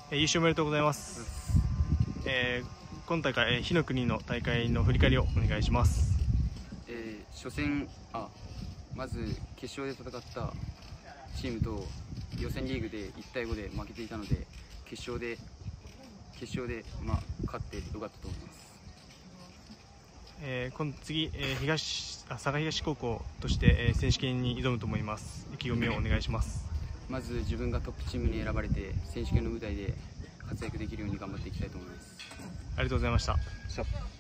優勝おめでとうございます。今大会、火の国の大会の振り返りをお願いします。 初戦、まず決勝で戦ったチームと予選リーグで1対5で負けていたので、決勝で勝ってよかったと思います。 次、佐賀東高校として、選手権に挑むと思います。意気込みをお願いします。 まず自分がトップチームに選ばれて選手権の舞台で活躍できるように頑張っていきたいと思います。 ありがとうございました。